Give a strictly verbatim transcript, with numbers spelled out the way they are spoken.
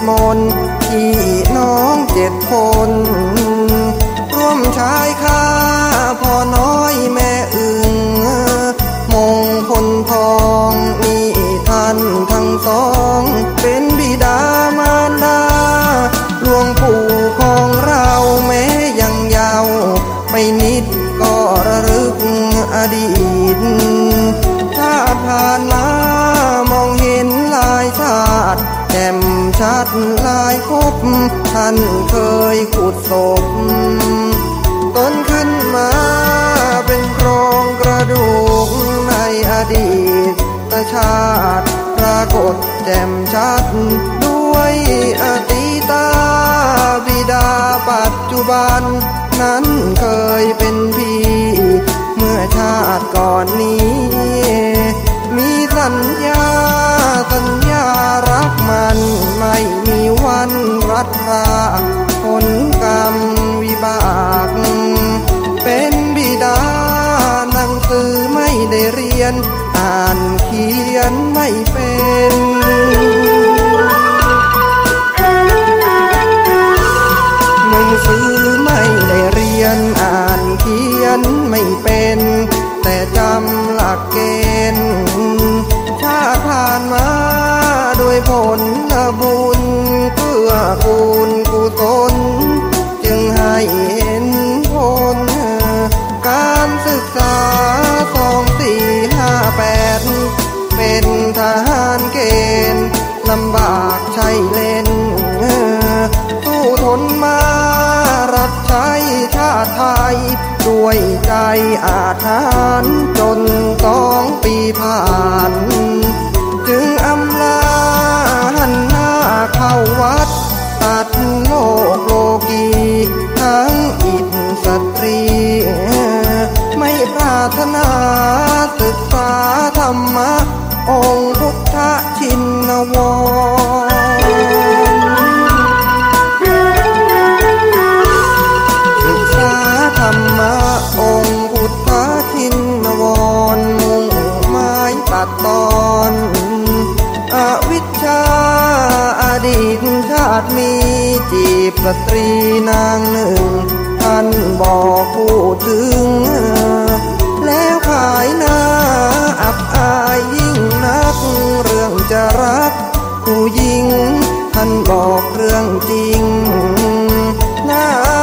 มนต์พี่น้องเจ็ดคนร่วมชายคาพ่อน้อยแม่อึ่งมงคลทองนี่ท่านทั้งสองเป็นบิดามารดาหลวงปู่ของเราแม้ยังเยาว์ไม่นิดก็ระลึกอดีตถ้าผ่านมามองเห็นลายชาติแจ่มชัดลายคบท่านเคยขุดศพต้นขึ้นมาเป็นโครงกระดูกในอดีตชาติปรากฏแจ่มชัดด้วยอดีตาบิดาปัจจุบันนั้นเคยเป็นพี่เมื่อชาติก่อนนี้มีสัญญาสัญญารักมันไม่มีวันรัดราผลกรรมวิบากเป็นบิดาหนังสือไม่ได้เรียนอ่านเขียนไม่เป็นหนังสือไม่ได้เรียนอ่านเขียนไม่เป็นแต่จำหลักเกณฑ์ชาติผ่านมาด้วยผลบุญเพื่อกูลกุศลจึงให้เห็นผลการศึกษาสองสี่ห้าแปดเป็นทหารเกณฑ์ลำบากใช่เล่นสู้ทนมารับใช้ชาติไทยด้วยใจอาถรรพ์จนต้องปีผ่านจึงอำลาหันหน้าเข้าวัดตัดโลกโลกีทั้งอิทสตรีไม่ปรารถนาศึกษาธรรมะองค์พุทธชินวรศึกษาธรรมะองค์พุทธชินวรมุ่งหมายตัดตอนอวิชชาอดีตชาติมีจีบสตรีนางหนึ่งท่านบอกพูดถึงแล้วขายหน้าอับอายยิ่งนักเรื่องจะรักผู้หญิงท่านบอกเรื่องจริงน่า